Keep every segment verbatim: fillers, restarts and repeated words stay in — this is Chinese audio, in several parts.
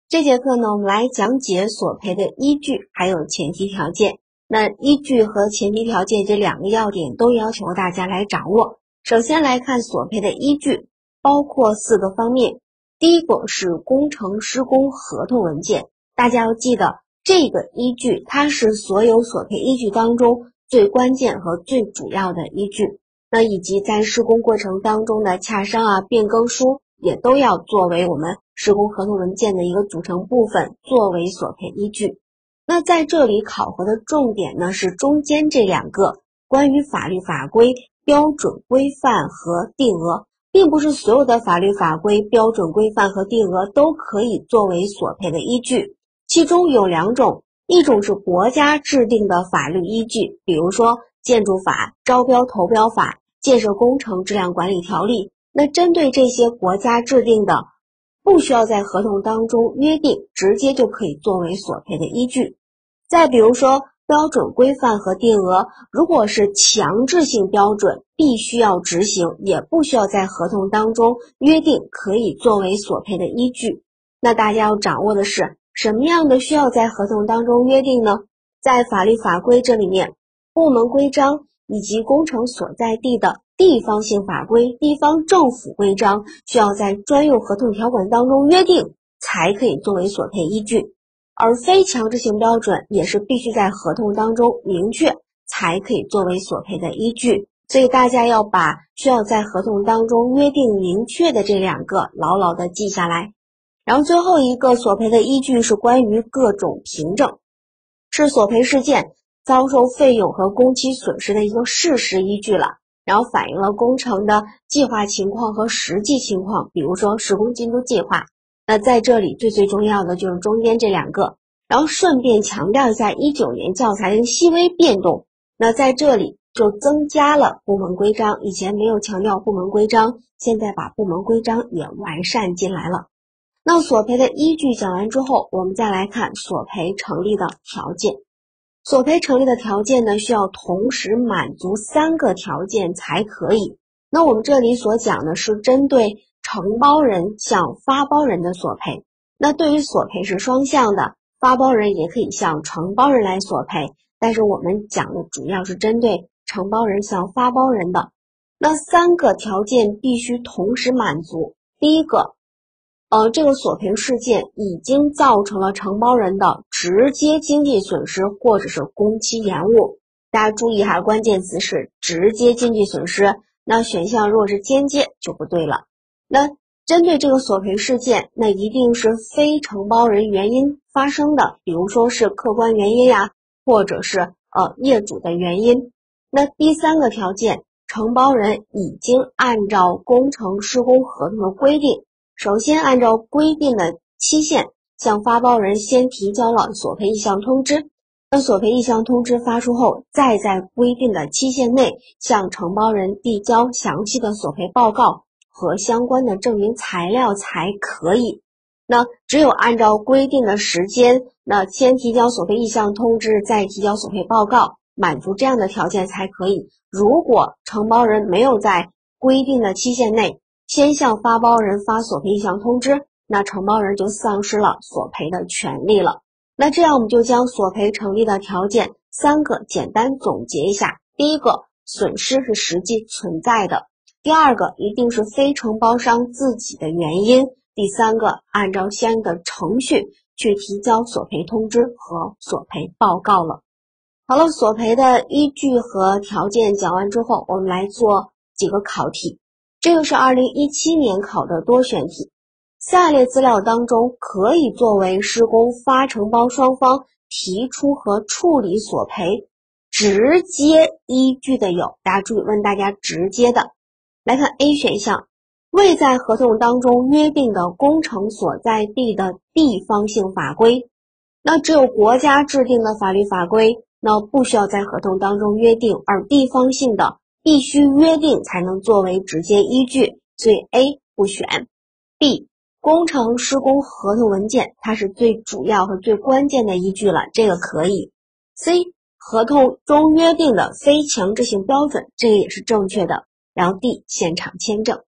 这节课呢，我们来讲解索赔的依据还有前提条件。那依据和前提条件这两个要点都要求大家来掌握。首先来看索赔的依据，包括四个方面。第一个是工程施工合同文件，大家要记得这个依据它是所有索赔依据当中最关键和最主要的依据。那以及在施工过程当中的洽商啊、变更书也都要作为我们施工合同文件的一个组成部分，作为索赔依据。那在这里考核的重点呢是中间这两个关于法律法规、标准规范和定额，并不是所有的法律法规、标准规范和定额都可以作为索赔的依据。其中有两种，一种是国家制定的法律依据，比如说建筑法、招标投标法、建设工程质量管理条例。那针对这些国家制定的，不需要在合同当中约定，直接就可以作为索赔的依据。再比如说标准规范和定额，如果是强制性标准，必须要执行，也不需要在合同当中约定，可以作为索赔的依据。那大家要掌握的是，什么样的需要在合同当中约定呢？在法律法规这里面，部门规章以及工程所在地的地方性法规、地方政府规章需要在专用合同条款当中约定，才可以作为索赔依据。而非强制性标准也是必须在合同当中明确，才可以作为索赔的依据。所以大家要把需要在合同当中约定明确的这两个牢牢的记下来。然后最后一个索赔的依据是关于各种凭证，是索赔事件遭受费用和工期损失的一个事实依据了，然后反映了工程的计划情况和实际情况，比如说施工进度计划。那在这里最最重要的就是中间这两个，然后顺便强调一下一九年教材的细微变动。那在这里就增加了部门规章，以前没有强调部门规章，现在把部门规章也完善进来了。那索赔的依据讲完之后，我们再来看索赔成立的条件。索赔成立的条件呢，需要同时满足三个条件才可以。那我们这里所讲的是针对承包人向发包人的索赔。那对于索赔是双向的，发包人也可以向承包人来索赔，但是我们讲的主要是针对承包人向发包人的。那三个条件必须同时满足。第一个，呃，这个索赔事件已经造成了承包人的直接经济损失或者是工期延误。大家注意哈，关键词是直接经济损失，那选项如果是间接就不对了。那针对这个索赔事件，那一定是非承包人原因发生的，比如说是客观原因呀，或者是呃业主的原因。那第三个条件，承包人已经按照工程施工合同的规定，首先按照规定的期限向发包人先提交了索赔意向通知，那索赔意向通知发出后，再在规定的期限内向承包人递交详细的索赔报告和相关的证明材料才可以。那只有按照规定的时间，那先提交索赔意向通知，再提交索赔报告，满足这样的条件才可以。如果承包人没有在规定的期限内先向发包人发索赔意向通知，那承包人就丧失了索赔的权利了。那这样我们就将索赔成立的条件三个简单总结一下。第一个，损失是实际存在的。第二个，一定是非承包商自己的原因。第三个，按照相应的程序去提交索赔通知和索赔报告了。好了，索赔的依据和条件讲完之后，我们来做几个考题。这个是二零一七年考的多选题。下列资料当中可以作为施工发承包双方提出和处理索赔直接依据的有，大家注意，问大家直接的。来看 A 选项，未在合同当中约定的工程所在地的地方性法规。那只有国家制定的法律法规，那不需要在合同当中约定，而地方性的必须约定才能作为直接依据，所以 A 不选。 B， 工程施工合同文件，它是最主要和最关键的依据了，这个可以。 C， 合同中约定的非强制性标准，这个也是正确的。然后 D， 现场签证。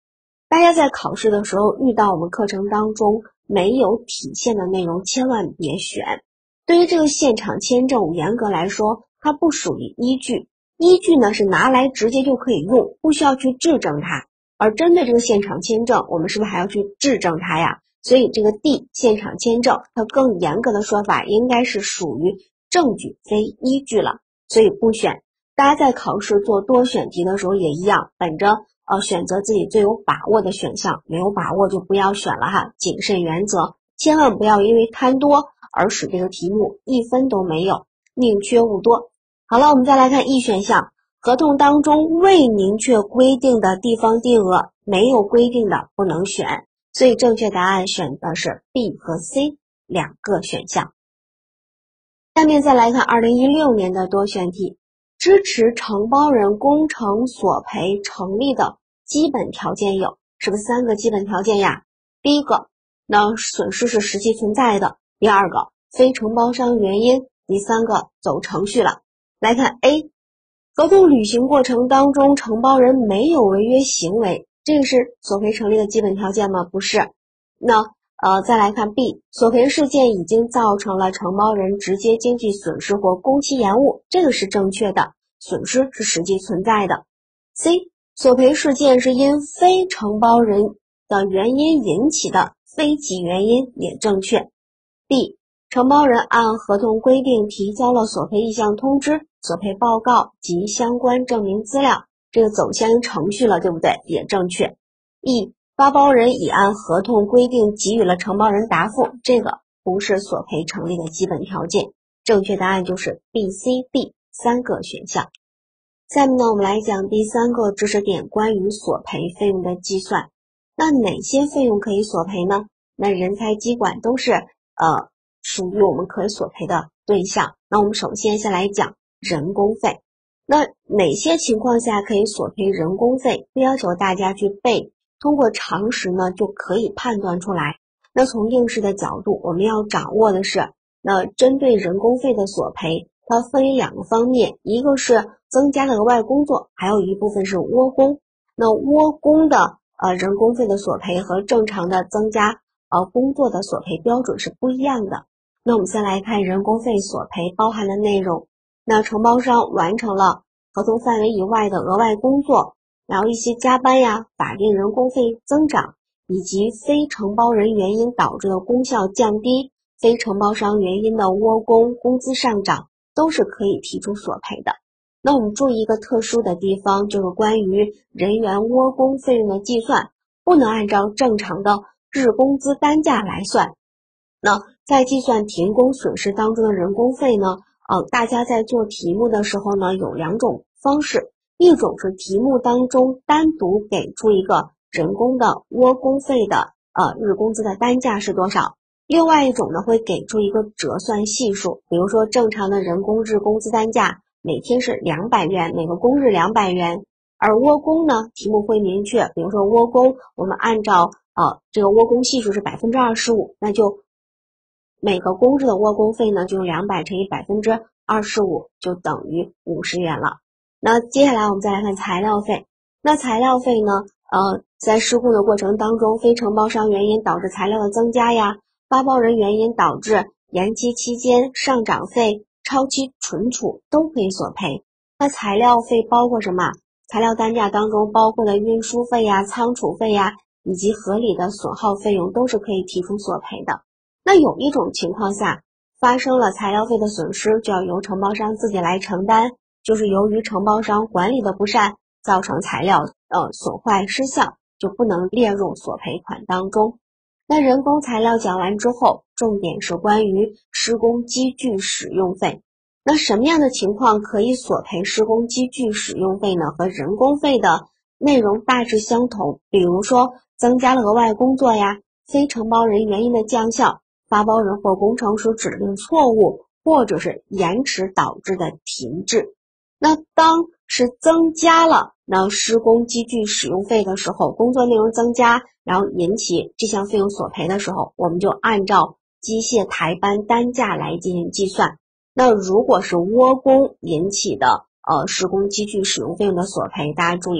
大家在考试的时候遇到我们课程当中没有体现的内容，千万别选。对于这个现场签证，严格来说，它不属于依据。依据呢是拿来直接就可以用，不需要去质证它。而针对这个现场签证，我们是不是还要去质证它呀？所以这个 D 现场签证，它更严格的说法应该是属于证据非依据了，所以不选。大家在考试做多选题的时候也一样，本着呃选择自己最有把握的选项，没有把握就不要选了哈，谨慎原则，千万不要因为贪多而使这个题目一分都没有，宁缺毋多。好了，我们再来看 E 选项，合同当中未明确规定的地方定额，没有规定的不能选，所以正确答案选的是 B 和 C 两个选项。下面再来看二零一六年的多选题，支持承包人工程索赔成立的基本条件有，是不是三个基本条件呀？第一个，那损失是实际存在的；第二个，非承包商原因；第三个，走程序了。来看 A， 合同履行过程当中承包人没有违约行为，这个是索赔成立的基本条件吗？不是。那呃，再来看 B， 索赔事件已经造成了承包人直接经济损失或工期延误，这个是正确的，损失是实际存在的。C， 索赔事件是因非承包人的原因引起的，非其原因也正确。D， 承包人按合同规定提交了索赔意向通知、索赔报告及相关证明资料，这个走相应程序了，对不对？也正确。E，发包人已按合同规定给予了承包人答复，这个不是索赔成立的基本条件。正确答案就是 B、C、D 三个选项。下面呢，我们来讲第三个知识点，关于索赔费用的计算。那哪些费用可以索赔呢？那人才机管都是呃属于我们可以索赔的对象。那我们首先先来讲人工费。那哪些情况下可以索赔人工费？不要求大家去背，通过常识呢就可以判断出来。那从应试的角度，我们要掌握的是，那针对人工费的索赔，它分为两个方面，一个是增加了额外工作，还有一部分是窝工。那窝工的呃人工费的索赔和正常的增加呃工作的索赔标准是不一样的。那我们先来看人工费索赔包含的内容。那承包商完成了合同范围以外的额外工作，然后一些加班呀、法定人工费增长，以及非承包人原因导致的功效降低、非承包商原因的窝工、工资上涨，都是可以提出索赔的。那我们注意一个特殊的地方，就是关于人员窝工费用的计算，不能按照正常的日工资单价来算。那在计算停工损失当中的人工费呢，呃，大家在做题目的时候呢，有两种方式，一种是题目当中单独给出一个人工的窝工费的呃日工资的单价是多少，另外一种呢会给出一个折算系数，比如说正常的人工日工资单价每天是两百元，每个工日两百元，而窝工呢，题目会明确，比如说窝工，我们按照呃这个窝工系数是 百分之二十五， 那就每个工日的窝工费呢，就用两百乘以 百分之二十五， 就等于五十元了。那接下来我们再来看材料费。那材料费呢，呃，在施工的过程当中，非承包商原因导致材料的增加呀，发包人原因导致延期期间上涨费、超期存储都可以索赔。那材料费包括什么？材料单价当中包括的运输费呀、仓储费呀，以及合理的损耗费用都是可以提出索赔的。那有一种情况下，发生了材料费的损失，就要由承包商自己来承担，就是由于承包商管理的不善，造成材料呃损坏失效，就不能列入索赔款当中。那人工材料讲完之后，重点是关于施工机具使用费。那什么样的情况可以索赔施工机具使用费呢？和人工费的内容大致相同，比如说增加了额外工作呀，非承包人原因的降效，发包人或工程师指令错误，或者是延迟导致的停滞。那当是增加了那施工机具使用费的时候，工作内容增加，然后引起这项费用索赔的时候，我们就按照机械台班单价来进行计算。那如果是窝工引起的呃施工机具使用费用的索赔，大家注意哈，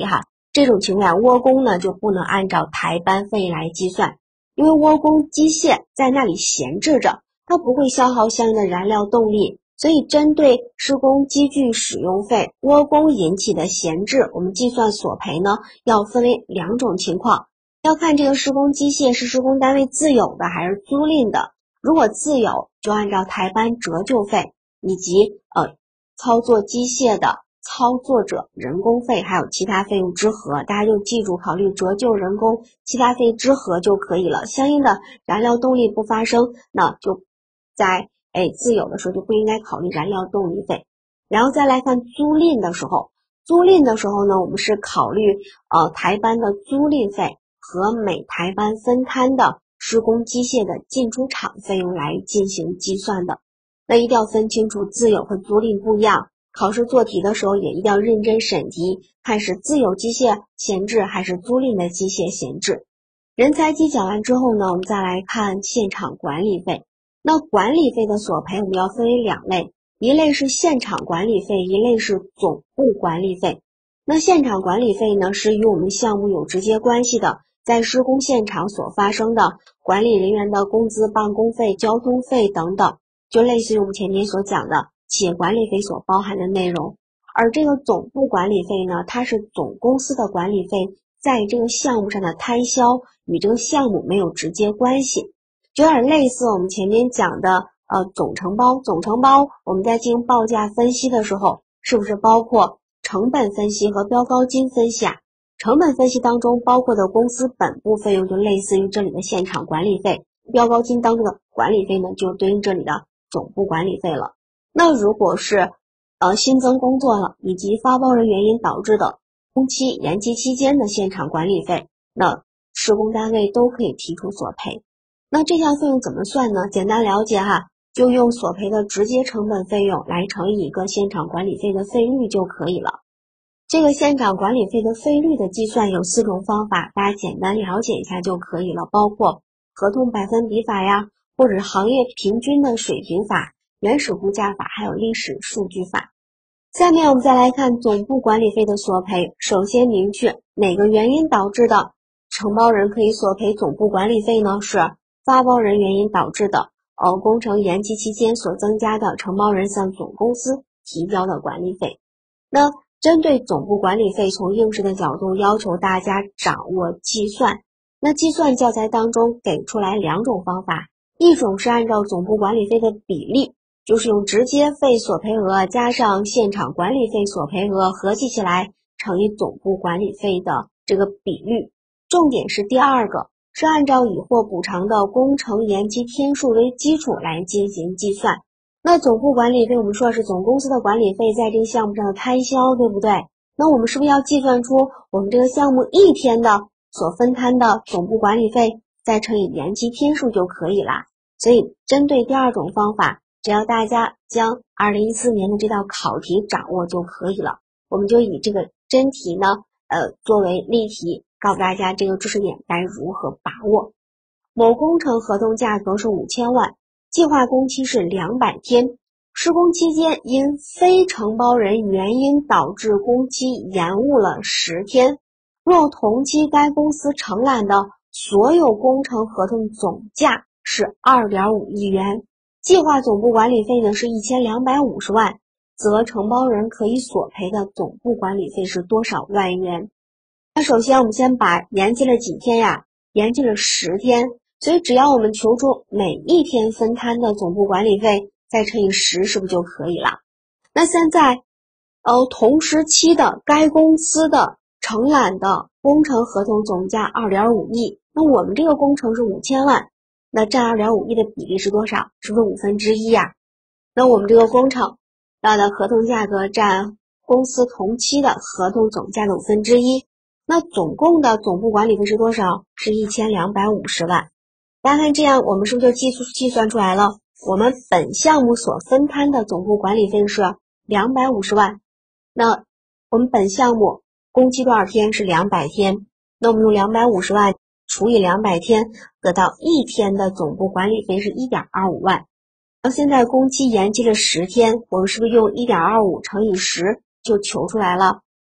这种情况窝工呢就不能按照台班费来计算，因为窝工机械在那里闲置着，它不会消耗相应的燃料动力，所以针对施工机具使用费窝工引起的闲置，我们计算索赔呢要分为两种情况，要看这个施工机械是施工单位自有的还是租赁的。如果自有，就按照台班折旧费以及呃操作机械的操作者人工费还有其他费用之和，大家就记住考虑折旧人工其他费之和就可以了。相应的燃料动力不发生，那就在哎自有的时候就不应该考虑燃料动力费。然后再来看租赁的时候，租赁的时候呢，我们是考虑呃台班的租赁费和每台班分摊的施工机械的进出厂费用来进行计算的。那一定要分清楚自有和租赁不一样，考试做题的时候也一定要认真审题，看是自有机械闲置还是租赁的机械闲置。人才机讲完之后呢，我们再来看现场管理费。那管理费的索赔我们要分为两类，一类是现场管理费，一类是总部管理费。那现场管理费呢，是与我们项目有直接关系的，在施工现场所发生的管理人员的工资、办公费、交通费等等，就类似于我们前面所讲的企业管理费所包含的内容。而这个总部管理费呢，它是总公司的管理费在这个项目上的摊销，与这个项目没有直接关系，就有点类似我们前面讲的呃总承包。总承包我们在进行报价分析的时候，是不是包括成本分析和标高金分析啊？成本分析当中包括的公司本部费用就类似于这里的现场管理费，标高金当中的管理费呢就对应这里的总部管理费了。那如果是呃新增工作了以及发包人原因导致的工期延期期间的现场管理费，那施工单位都可以提出索赔。那这项费用怎么算呢？简单了解哈，就用索赔的直接成本费用来乘以一个现场管理费的费率就可以了。这个现场管理费的费率的计算有四种方法，大家简单了解一下就可以了，包括合同百分比法呀，或者是行业平均的水平法、原始估价法，还有历史数据法。下面我们再来看总部管理费的索赔。首先明确哪个原因导致的承包人可以索赔总部管理费呢？是发包人原因导致的呃工程延期期间所增加的承包人向总公司提交的管理费。那针对总部管理费，从应试的角度要求大家掌握计算。那计算教材当中给出来两种方法，一种是按照总部管理费的比例，就是用直接费索赔额加上现场管理费索赔额合计起来乘以总部管理费的这个比率。重点是第二个，是按照已获补偿的工程延期天数为基础来进行计算。那总部管理费我们说的是总公司的管理费在这个项目上的摊销，对不对？那我们是不是要计算出我们这个项目一天的所分摊的总部管理费，再乘以延期天数就可以啦。所以针对第二种方法，只要大家将二零一四年的这道考题掌握就可以了。我们就以这个真题呢呃作为例题，告诉大家这个知识点该如何把握。某工程合同价格是五千万，计划工期是两百天，施工期间因非承包人原因导致工期延误了十天，若同期该公司承揽的所有工程合同总价是 二点五亿元，计划总部管理费呢是一千两百五十万，则承包人可以索赔的总部管理费是多少万元？那首先我们先把延期了几天呀？延期了十天，所以只要我们求出每一天分摊的总部管理费，再乘以十，是不是就可以了？那现在呃同时期的该公司的承揽的工程合同总价 二点五亿，那我们这个工程是五千万，那占 二点五亿的比例是多少？是不是五分之一呀？那我们这个工程要的合同价格占公司同期的合同总价的五分之一，那总共的总部管理费是多少？是一千两百五十万。大家看这样，我们是不是就计计算出来了？我们本项目所分摊的总部管理费是两百五十万。那我们本项目工期多少天？是两百天。那我们用两百五十万除以两百天，得到一天的总部管理费是 一点二五万。那现在工期延期了十天，我们是不是用 一点二五乘以十就求出来了？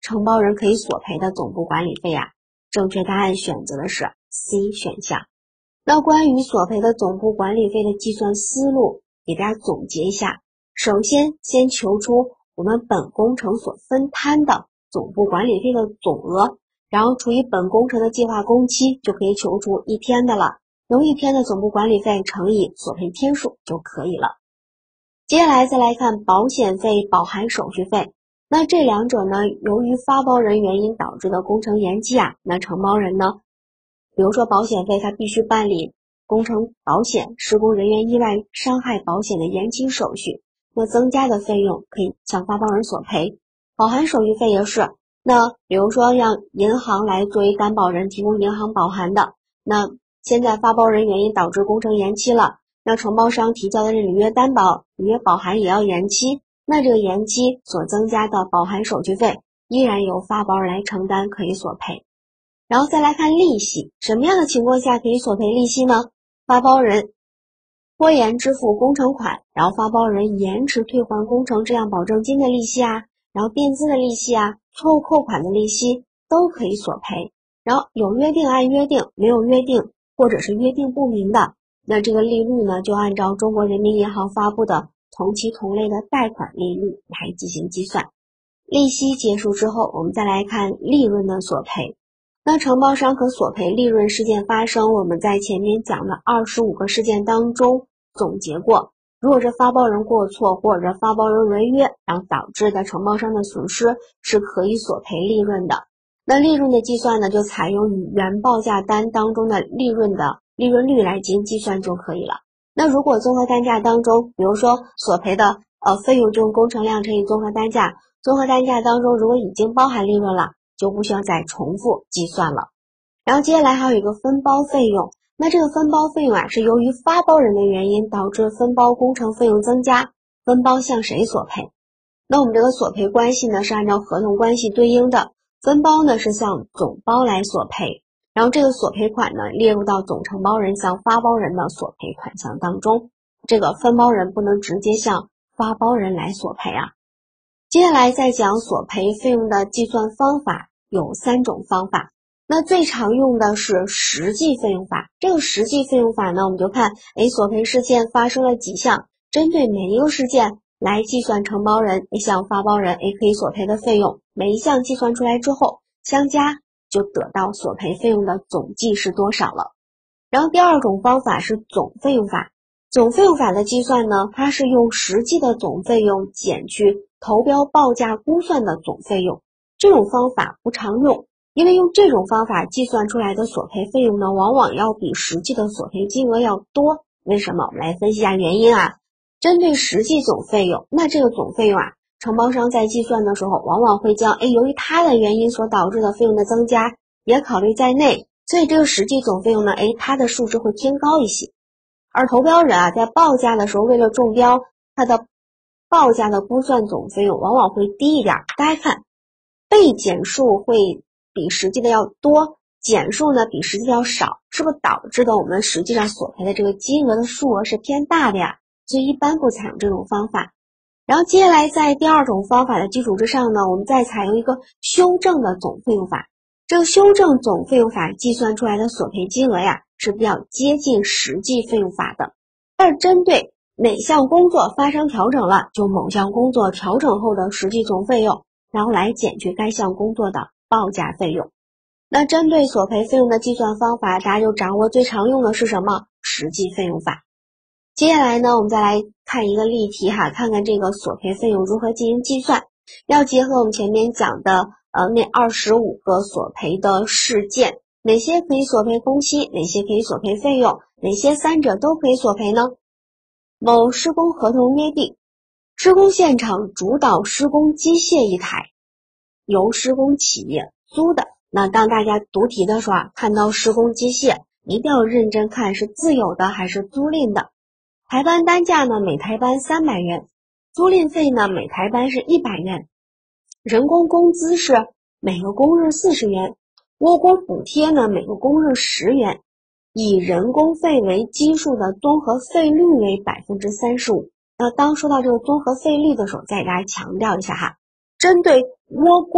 承包人可以索赔的总部管理费啊？正确答案选择的是 C 选项。那关于索赔的总部管理费的计算思路，给大家总结一下。首先，先求出我们本工程所分摊的总部管理费的总额，然后除以本工程的计划工期，就可以求出一天的了。用一天的总部管理费乘以索赔天数就可以了。接下来再来看保险费、保函手续费。那这两者呢，由于发包人原因导致的工程延期啊，那承包人呢，比如说保险费，他必须办理工程保险、施工人员意外伤害保险的延期手续，那增加的费用可以向发包人索赔。保函手续费也是，那比如说让银行来作为担保人提供银行保函的，那现在发包人原因导致工程延期了，那承包商提交的履约担保、履约保函也要延期，那这个延期所增加的保函手续费依然由发包人来承担，可以索赔。然后再来看利息，什么样的情况下可以索赔利息呢？发包人拖延支付工程款，然后发包人延迟退还工程质量保证金的利息啊，然后垫资的利息啊，错误扣款的利息都可以索赔。然后有约定按约定，没有约定或者是约定不明的，那这个利率呢，就按照中国人民银行发布的同期同类的贷款利率来进行计算。利息结束之后，我们再来看利润的索赔。那承包商可索赔利润事件发生，我们在前面讲的二十五个事件当中总结过，如果是发包人过错或者发包人违约，然后导致的承包商的损失，是可以索赔利润的。那利润的计算呢，就采用与原报价单当中的利润的利润率来进行计算就可以了。那如果综合单价当中，比如说索赔的呃费用就用工程量乘以综合单价，综合单价当中如果已经包含利润了，就不需要再重复计算了。然后接下来还有一个分包费用，那这个分包费用啊，是由于发包人的原因导致分包工程费用增加，分包向谁索赔？那我们这个索赔关系呢，是按照合同关系对应的，分包呢是向总包来索赔，然后这个索赔款呢列入到总承包人向发包人的索赔款项当中，这个分包人不能直接向发包人来索赔啊。接下来再讲索赔费用的计算方法，有三种方法。那最常用的是实际费用法。这个实际费用法呢，我们就看，诶，索赔事件发生了几项，针对每一个事件来计算承包人向发包人诶可以索赔的费用，每一项计算出来之后相加，就得到索赔费用的总计是多少了。然后第二种方法是总费用法。总费用法的计算呢，它是用实际的总费用减去投标报价估算的总费用。这种方法不常用，因为用这种方法计算出来的索赔费用呢，往往要比实际的索赔金额要多。为什么？我们来分析一下原因啊。针对实际总费用，那这个总费用啊，承包商在计算的时候，往往会将诶由于它的原因所导致的费用的增加也考虑在内，所以这个实际总费用呢，诶它的数值会偏高一些。而投标人啊，在报价的时候，为了中标，它的报价的估算总费用往往会低一点。大家看，被减数会比实际的要多，减数呢比实际的要少，是不是导致的我们实际上索赔的这个金额的数额是偏大的呀？所以一般不采用这种方法。然后接下来在第二种方法的基础之上呢，我们再采用一个修正的总费用法。这个修正总费用法计算出来的索赔金额呀，是比较接近实际费用法的。它是针对哪项工作发生调整了，就某项工作调整后的实际总费用，然后来减去该项工作的报价费用。那针对索赔费用的计算方法，大家就掌握最常用的是什么？实际费用法。接下来呢，我们再来看一个例题哈，看看这个索赔费用如何进行计算。要结合我们前面讲的呃那二十五个索赔的事件，哪些可以索赔工期，哪些可以索赔费用，哪些三者都可以索赔呢？某施工合同约定，施工现场主导施工机械一台，由施工企业租的。那当大家读题的时候啊，看到施工机械，一定要认真看是自有的还是租赁的。台班单价呢，每台班三百元，租赁费呢，每台班是一百元，人工工资是每个工日四十元，窝工补贴呢，每个工日十元，以人工费为基数的综合费率为 百分之三十五。 那当说到这个综合费率的时候，再给大家强调一下哈，针对窝工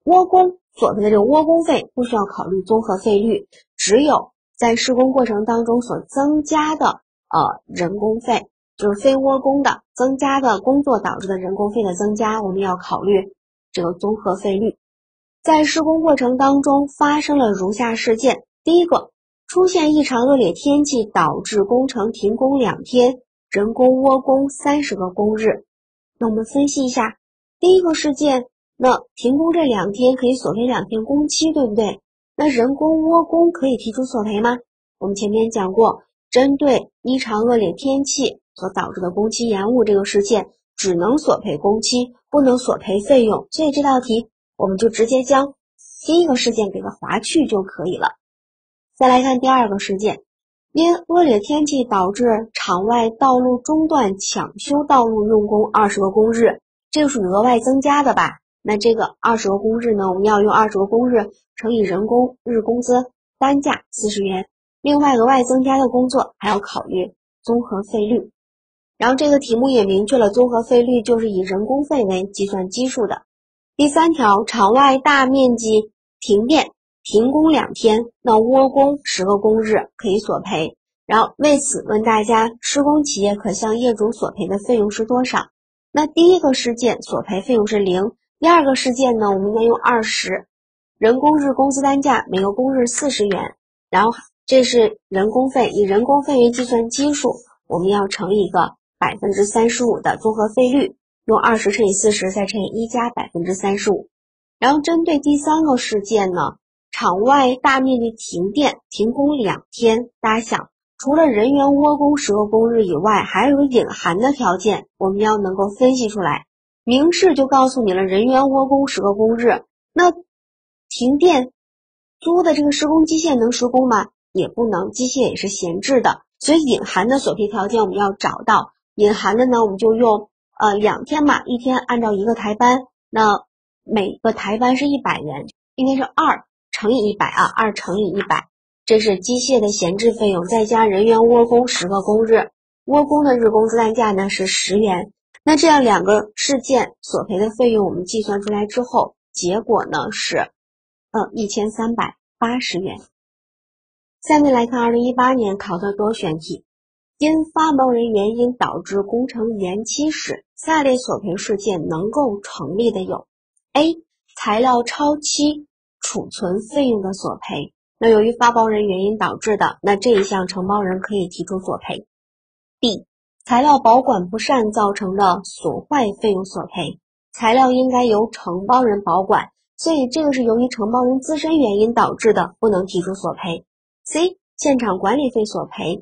窝工所赔的这个窝工费不需要考虑综合费率，只有在施工过程当中所增加的呃人工费，就是非窝工的增加的工作导致的人工费的增加，我们要考虑这个综合费率。在施工过程当中发生了如下事件，第一个，出现异常恶劣天气导致工程停工两天，人工窝工三十个工日。那我们分析一下，第一个事件，那停工这两天可以索赔两天工期，对不对？那人工窝工可以提出索赔吗？我们前面讲过，针对异常恶劣天气所导致的工期延误这个事件，只能索赔工期，不能索赔费用，所以这道题我们就直接将第一个事件给它划去就可以了。再来看第二个事件，因恶劣天气导致场外道路中断抢修道路用工二十个工日，这个属于额外增加的吧？那这个二十个工日呢，我们要用二十个工日乘以人工日工资单价四十元，另外额外增加的工作还要考虑综合费率。然后这个题目也明确了综合费率就是以人工费为计算基数的。第三条，场外大面积停电停工两天，那窝工十个工日可以索赔。然后为此问大家，施工企业可向业主索赔的费用是多少？那第一个事件索赔费用是零，第二个事件呢，我们应该用二十，人工日工资单价每个工日四十元，然后这是人工费，以人工费为计算基数，我们要乘一个百分之三十五的综合费率，用二十乘以四十再乘以一加百分之三十五。然后针对第三个事件呢，场外大面积停电停工两天，大家想，除了人员窝工十个工日以外，还有隐含的条件，我们要能够分析出来。明示就告诉你了，人员窝工十个工日，那停电租的这个施工机械能施工吗？也不能，机械也是闲置的，所以隐含的索赔条件我们要找到。隐含的呢，我们就用呃两天嘛，一天按照一个台班，那每个台班是一百元，应该是二乘以一百啊，二乘以一百，这是机械的闲置费用，再加人员窝工十个工日，窝工的日工资单价呢是十元。那这样两个事件索赔的费用我们计算出来之后，结果呢是呃一千三百八十元。下面来看二零一八年考的多选题，因发包人原因导致工程延期时，下列索赔事件能够成立的有 A. 材料超期储存费用的索赔，那由于发包人原因导致的，那这一项承包人可以提出索赔。 B. 材料保管不善造成的损坏费用索赔，材料应该由承包人保管，所以这个是由于承包人自身原因导致的，不能提出索赔。 C. 现场管理费索赔。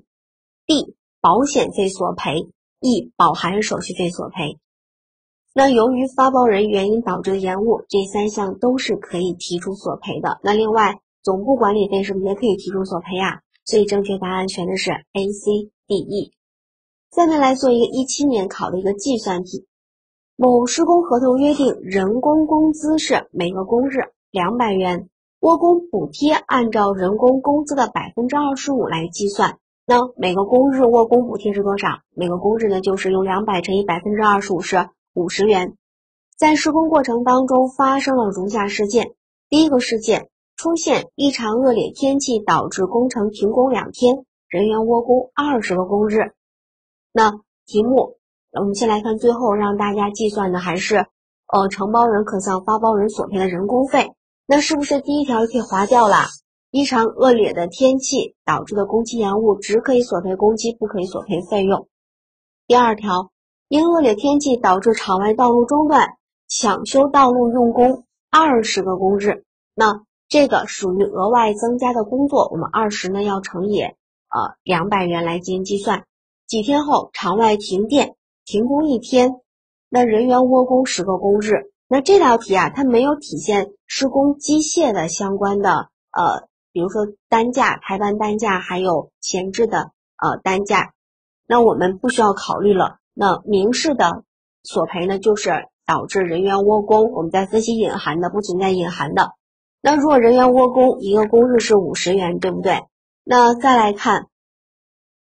D. 保险费索赔。 E. 保函手续费索赔。那由于发包人原因导致的延误，这三项都是可以提出索赔的。那另外总部管理费是不是也可以提出索赔啊？所以正确答案选的是 A C D E。 下面来做一个一七年考的一个计算题，某施工合同约定人工工资是每个工日两百元，窝工补贴按照人工工资的 百分之二十五 来计算，那每个工日窝工补贴是多少？每个工日呢就是用两百乘以 百分之二十五 是五十元。在施工过程当中发生了如下事件，第一个事件，出现异常恶劣天气导致工程停工两天，人员窝工二十个工日。那题目我们先来看最后让大家计算的还是呃承包人可向发包人索赔的人工费，那是不是第一条就可以划掉了？异常恶劣的天气导致的工期延误只可以索赔工期，不可以索赔费用。第二条，因恶劣天气导致场外道路中断抢修道路用工二十个工日，那这个属于额外增加的工作，我们二十呢要乘以呃两百元来进行计算。几天后场外停电停工一天，那人员窝工十个工日。那这道题啊，它没有体现施工机械的相关的呃比如说单价、台班单价还有闲置的呃单价，那我们不需要考虑了。那明示的索赔呢就是导致人员窝工，我们在分析隐含的，不存在隐含的。那如果人员窝工一个工日是五十元，对不对？那再来看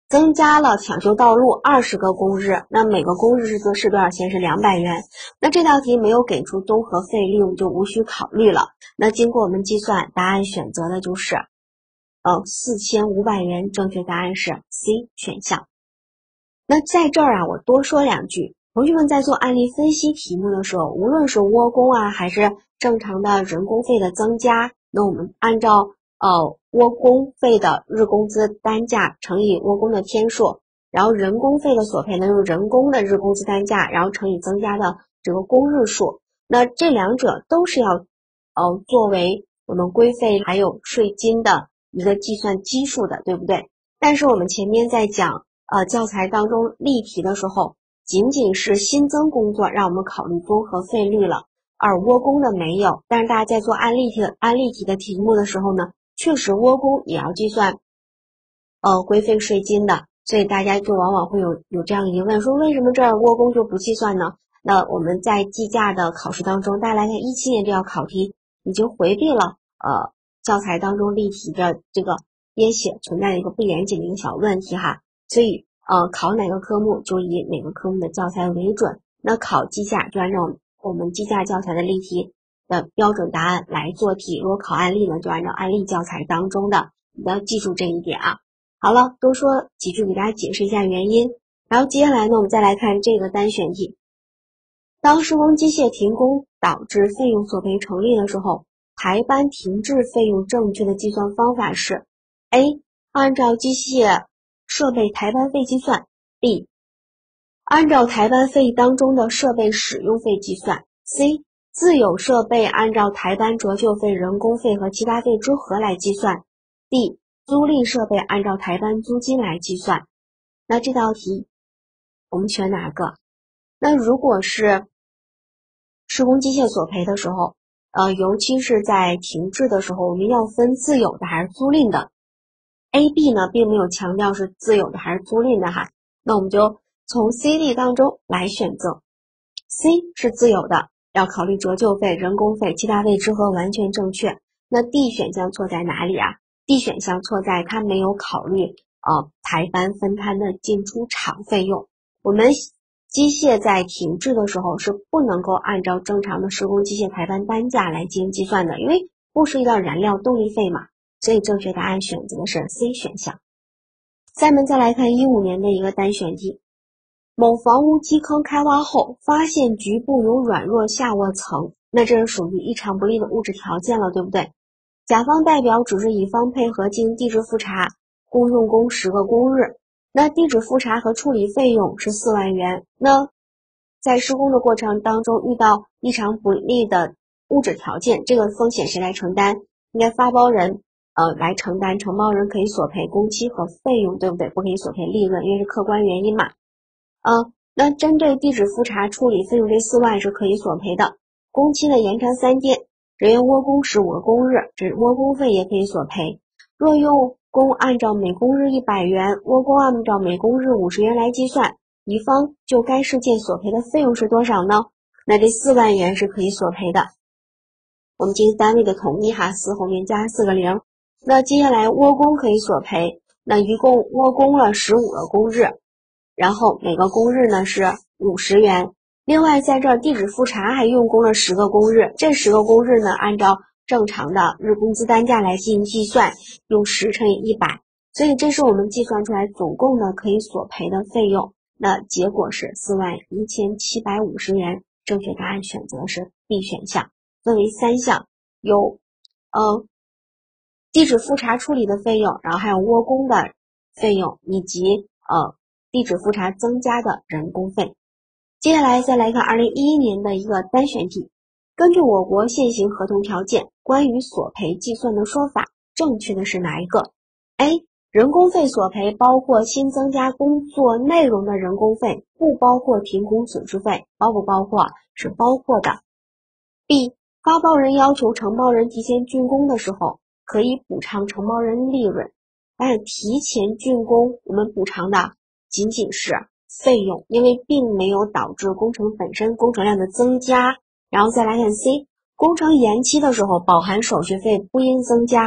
增加了抢修道路二十个工日，那每个工日是多是多少钱？是两百元。那这道题没有给出综合费率，我们就无需考虑了。那经过我们计算，答案选择的就是呃四千五百元，正确答案是 C 选项。那在这儿啊，我多说两句，同学们在做案例分析题目的时候，无论是窝工啊，还是正常的人工费的增加，那我们按照呃窝工费的日工资单价乘以窝工的天数，然后人工费的索赔呢，用人工的日工资单价，然后乘以增加的这个工日数。那这两者都是要呃作为我们规费还有税金的一个计算基数的，对不对？但是我们前面在讲呃教材当中例题的时候，仅仅是新增工作让我们考虑综合费率了，而窝工的没有。但是大家在做案例题的案例题的题目的时候呢，确实窝工也要计算呃规费税金的，所以大家就往往会有有这样疑问，说为什么这儿窝工就不计算呢？那我们在计价的考试当中，大家来看一七年这道考题已经回避了呃教材当中例题的这个编写存在的一个不严谨的一个小问题哈，所以呃考哪个科目就以哪个科目的教材为准，那考计价就按照我们计价教材的例题的标准答案来做题，如果考案例呢，就按照案例教材当中的，你要记住这一点啊。好了，多说几句给大家解释一下原因，然后接下来呢，我们再来看这个单选题。当施工机械停工导致费用索赔成立的时候，排班停滞费用正确的计算方法是 A. 按照机械设备台班费计算 B. 按照台班费当中的设备使用费计算 C. 自有设备按照台班折旧费、人工费和其他费之和来计算 D. 租赁设备按照台班租金来计算。那这道题我们选哪个？那如果是施工机械索赔的时候，呃，尤其是在停滞的时候，我们要分自有的还是租赁的。A、B 呢，并没有强调是自有的还是租赁的哈，那我们就从 C、D 当中来选择。C 是自有的，要考虑折旧费、人工费、其他费之和完全正确。那 D 选项错在哪里啊 ？D 选项错在它没有考虑呃台班分摊的进出厂费用。我们机械在停滞的时候是不能够按照正常的施工机械台班单价来进行计算的，因为不涉及到燃料动力费嘛，所以正确答案选择的是 C 选项。下面再来看一五年的一个单选题，某房屋基坑开挖后发现局部有软弱下卧层，那这是属于异常不利的物质条件了，对不对？甲方代表指示乙方配合进行地质复查，共用工十个工日。那地质复查和处理费用是四万元。那在施工的过程当中遇到异常不利的物质条件，这个风险谁来承担？应该发包人呃来承担，承包人可以索赔工期和费用，对不对？不可以索赔利润，因为是客观原因嘛。呃，那针对地质复查处理费用这四万是可以索赔的。工期的延长三天，人员窝工十五个工日，这窝工费也可以索赔。若用工按照每工日一百元，窝工按照每工日五十元来计算，乙方就该事件索赔的费用是多少呢？那这四万元是可以索赔的。我们进行单位的统一哈，四后面加四个零。那接下来窝工可以索赔，那一共窝工了十五个工日，然后每个工日呢是五十元。另外在这儿地质复查还用工了十个工日，这十个工日呢按照正常的日工资单价来进行计算，用十乘以一百，所以这是我们计算出来总共的可以索赔的费用。那结果是四万一千七百五十元，正确答案选择是 B 选项。分为三项，有呃地质复查处理的费用，然后还有窝工的费用，以及呃地质复查增加的人工费。接下来再来看二零一一年的一个单选题，根据我国现行合同条件，关于索赔计算的说法，正确的是哪一个 ？A. 人工费索赔包括新增加工作内容的人工费，不包括停工损失费，包不包括？是包括的。B. 发包人要求承包人提前竣工的时候，可以补偿承包人利润，但是提前竣工我们补偿的仅仅是费用，因为并没有导致工程本身工程量的增加。然后再来看 C， 工程延期的时候，饱含手续费不应增加，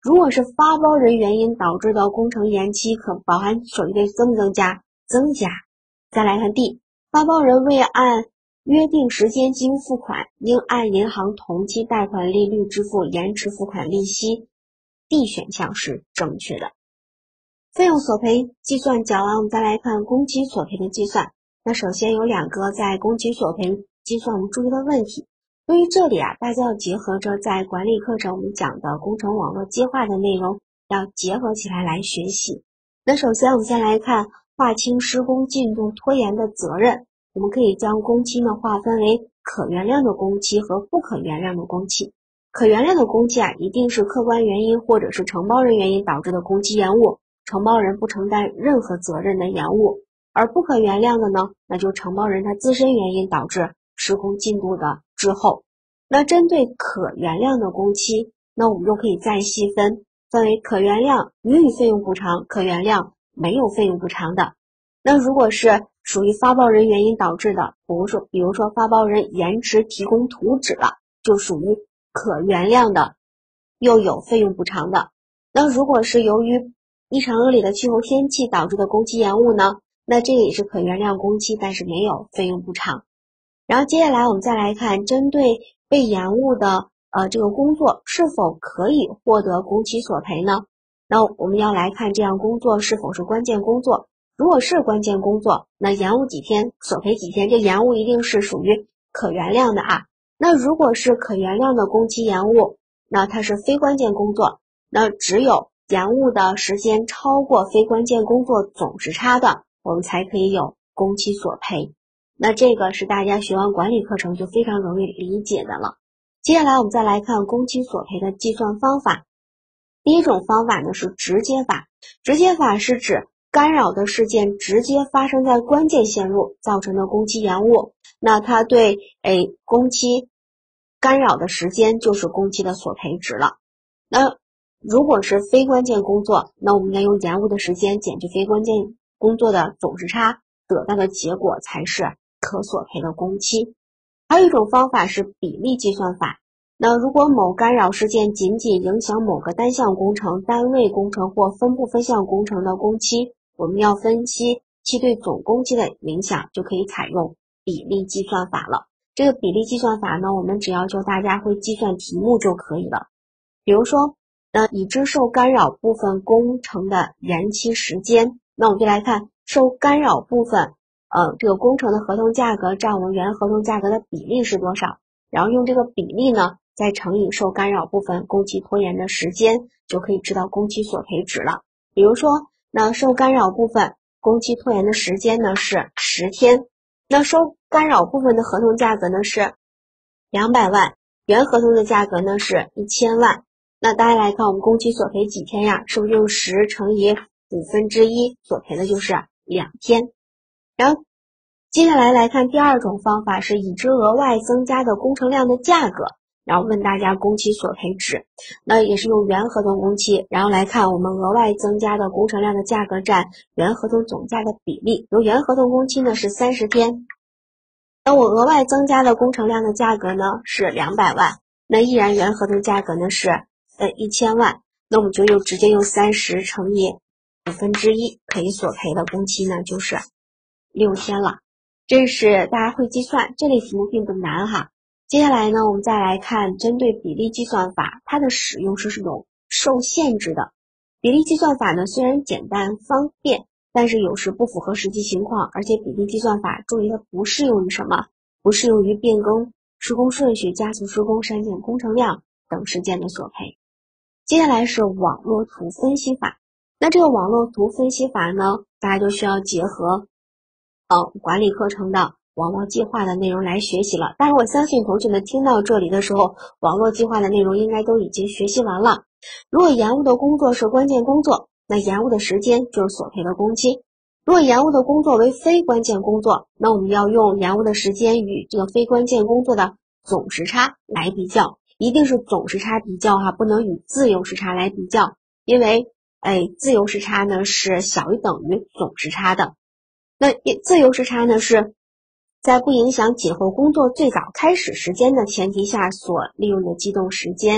如果是发包人原因导致的工程延期，可保函手续费增不增加？增加。再来看 D， 发包人未按约定时间给予付款，应按银行同期贷款利率支付延迟付款利息。D 选项是正确的。费用索赔计算讲完，我们再来看工期索赔的计算。那首先有两个在工期索赔计算我们注意的问题。对于这里啊，大家要结合着在管理课程我们讲的工程网络计划的内容，要结合起来来学习。那首先我们先来看划清施工进度拖延的责任。我们可以将工期呢划分为可原谅的工期和不可原谅的工期。可原谅的工期啊，一定是客观原因或者是承包人原因导致的工期延误，承包人不承担任何责任的延误。而不可原谅的呢，那就承包人他自身原因导致施工进度的滞后。那针对可原谅的工期，那我们就可以再细分，分为可原谅予以费用补偿，可原谅没有费用补偿的。那如果是属于发包人原因导致的，比如说比如说发包人延迟提供图纸了，就属于可原谅的，又有费用补偿的。那如果是由于异常恶劣的气候天气导致的工期延误呢，那这个也是可原谅工期，但是没有费用补偿。然后接下来我们再来看，针对被延误的呃这个工作是否可以获得工期索赔呢？那我们要来看这样工作是否是关键工作。如果是关键工作，那延误几天索赔几天，这延误一定是属于可原谅的啊。那如果是可原谅的工期延误，那它是非关键工作，那只有延误的时间超过非关键工作总时差的，我们才可以有工期索赔。那这个是大家学完管理课程就非常容易理解的了。接下来我们再来看工期索赔的计算方法。第一种方法呢是直接法。直接法是指干扰的事件直接发生在关键线路造成的工期延误，那它对诶工期干扰的时间就是工期的索赔值了。那如果是非关键工作，那我们要用延误的时间减去非关键工作的总时差，得到的结果才是可索赔的工期。还有一种方法是比例计算法。那如果某干扰事件仅仅影响某个单项工程、单位工程或分部分项工程的工期，我们要分析其对总工期的影响，就可以采用比例计算法了。这个比例计算法呢，我们只要求大家会计算题目就可以了。比如说，那已知受干扰部分工程的延期时间，那我们就来看受干扰部分，呃，这个工程的合同价格占我们原合同价格的比例是多少？然后用这个比例呢，再乘以受干扰部分工期拖延的时间，就可以知道工期索赔值了。比如说，那受干扰部分工期拖延的时间呢是十天，那受干扰部分的合同价格呢是两百万，原合同的价格呢是一千万。那大家来看我们工期索赔几天呀？是不是用十乘以五分之一，索赔的就是两天。然后接下来来看第二种方法是已知额外增加的工程量的价格，然后问大家工期索赔值。那也是用原合同工期，然后来看我们额外增加的工程量的价格占原合同总价的比例。由原合同工期呢是三十天，那我额外增加的工程量的价格呢是两百万，那依然原合同价格呢是呃一千万，那我们就又直接用三十乘以五分之一，可以索赔的工期呢就是六天了。这是大家会计算，这类题目并不难哈。接下来呢，我们再来看针对比例计算法，它的使用是有受限制的。比例计算法呢虽然简单方便，但是有时不符合实际情况，而且比例计算法注意它不适用于什么？不适用于变更施工顺序、加速施工、删减工程量等事件的索赔。接下来是网络图分析法。那这个网络图分析法呢，大家就需要结合呃管理课程的网络计划的内容来学习了。但是我相信同学们听到这里的时候，网络计划的内容应该都已经学习完了。如果延误的工作是关键工作，那延误的时间就是索赔的工期。如果延误的工作为非关键工作，那我们要用延误的时间与这个非关键工作的总时差来比较，一定是总时差比较哈，不能与自由时差来比较，因为哎自由时差呢是小于等于总时差的。那自由时差呢是在不影响解后工作最早开始时间的前提下所利用的机动时间，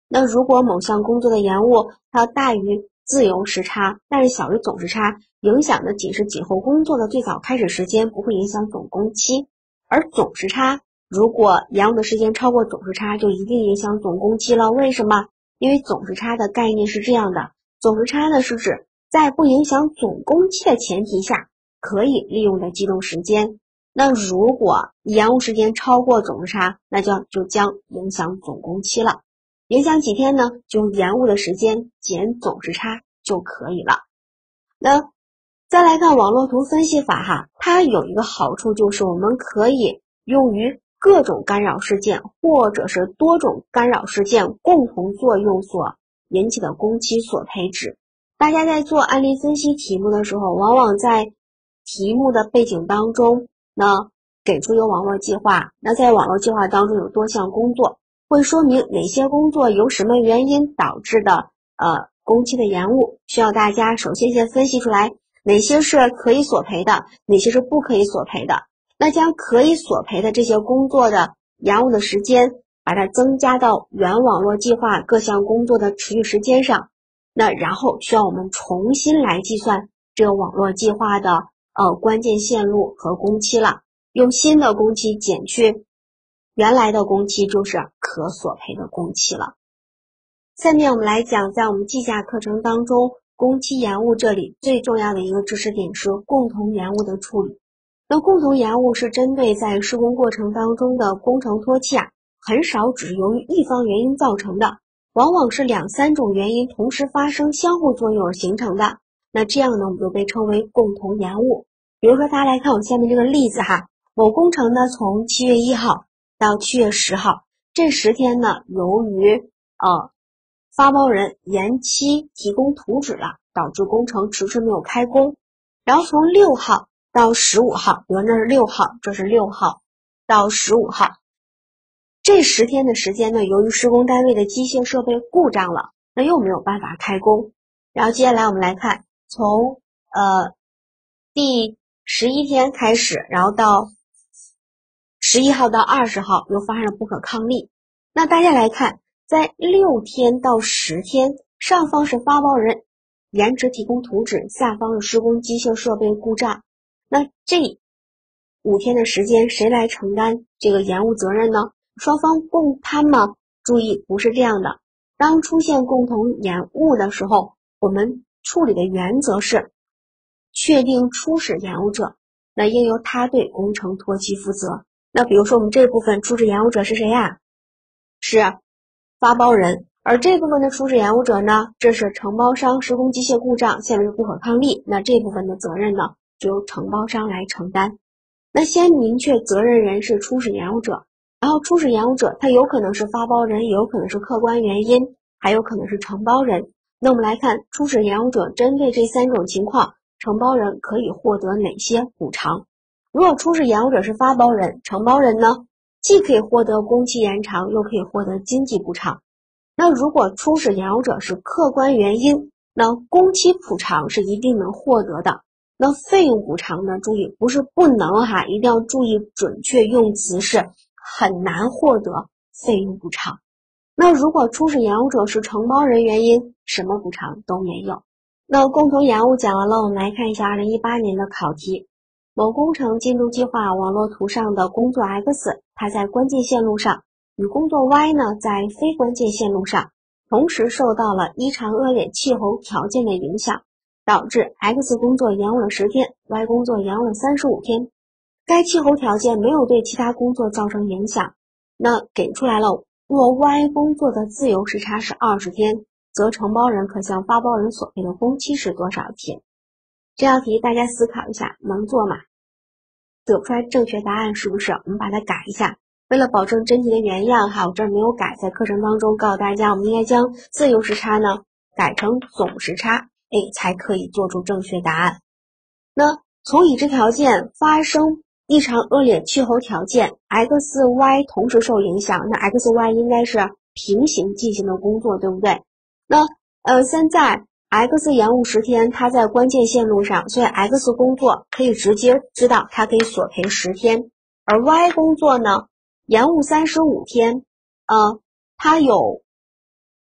那如果某项工作的延误它大于自由时差，但是小于总时差，影响的仅是几后工作的最早开始时间，不会影响总工期。而总时差如果延误的时间超过总时差，就一定影响总工期了。为什么？因为总时差的概念是这样的，总时差呢是指在不影响总工期的前提下可以利用的机动时间。那如果延误时间超过总时差，那就就将影响总工期了。影响几天呢？就延误的时间减总时差就可以了。那再来看网络图分析法哈，它有一个好处，就是我们可以用于各种干扰事件或者是多种干扰事件共同作用所引起的工期索赔值。大家在做案例分析题目的时候，往往在题目的背景当中那给出一个网络计划，那在网络计划当中有多项工作，会说明哪些工作由什么原因导致的呃工期的延误，需要大家首先先分析出来哪些是可以索赔的，哪些是不可以索赔的。那将可以索赔的这些工作的延误的时间，把它增加到原网络计划各项工作的持续时间上。那然后需要我们重新来计算这个网络计划的呃关键线路和工期了，用新的工期减去原来的工期，就是可索赔的工期了。下面我们来讲，在我们计价课程当中，工期延误这里最重要的一个知识点是共同延误的处理。那共同延误是针对在施工过程当中的工程拖期啊，很少只是由于一方原因造成的，往往是两三种原因同时发生，相互作用而形成的。那这样呢，我们就被称为共同延误。比如说大家来看我下面这个例子哈，某工程呢从七月一号到七月十号这十天呢，由于呃发包人延期提供图纸了，导致工程迟迟没有开工。然后从六号到十五号，比如那是六号，这是六号到十五号，这十天的时间呢，由于施工单位的机械设备故障了，那又没有办法开工。然后接下来我们来看，从呃第十一天开始，然后到十一号到二十号又发生了不可抗力。那大家来看，在六天到十天，上方是发包人延迟提供图纸，下方是施工机械设备故障。那这五天的时间谁来承担这个延误责任呢？双方共摊吗？注意，不是这样的。当出现共同延误的时候，我们处理的原则是确定初始延误者，那应由他对工程拖期负责。那比如说我们这部分初始延误者是谁呀？是发包人。而这部分的初始延误者呢，这是承包商施工机械故障，下面是不可抗力，那这部分的责任呢，就由承包商来承担。那先明确责任人是初始延误者，然后初始延误者他有可能是发包人，也有可能是客观原因，还有可能是承包人。那我们来看初始延误者针对这三种情况，承包人可以获得哪些补偿？如果初始延误者是发包人，承包人呢，既可以获得工期延长，又可以获得经济补偿。那如果初始延误者是客观原因，那工期补偿是一定能获得的。那费用补偿呢，注意不是不能哈，一定要注意准确用词，是很难获得费用补偿。那如果初始延误者是承包人原因，什么补偿都没有。那共同延误讲完了，我们来看一下二零一八年的考题。某工程进度计划网络图上的工作 X， 它在关键线路上，与工作 Y 呢在非关键线路上，同时受到了异常恶劣气候条件的影响，导致 X 工作延误了十天 ，Y 工作延误了三十五天。该气候条件没有对其他工作造成影响，那给出来了，若 Y 工作的自由时差是二十天，则承包人可向发包人索赔的工期是多少天？这道题大家思考一下，能做吗？得不出来正确答案是不是？我们把它改一下。为了保证真题的原样哈，我这儿没有改，在课程当中告诉大家，我们应该将自由时差呢改成总时差，哎，才可以做出正确答案。那从已知条件发生异常恶劣气候条件 ，X、Y 同时受影响，那 X、Y 应该是平行进行的工作，对不对？那呃，现在 X 延误十天，它在关键线路上，所以 X 工作可以直接知道它可以索赔十天，而 Y 工作呢延误三十五天，呃，它有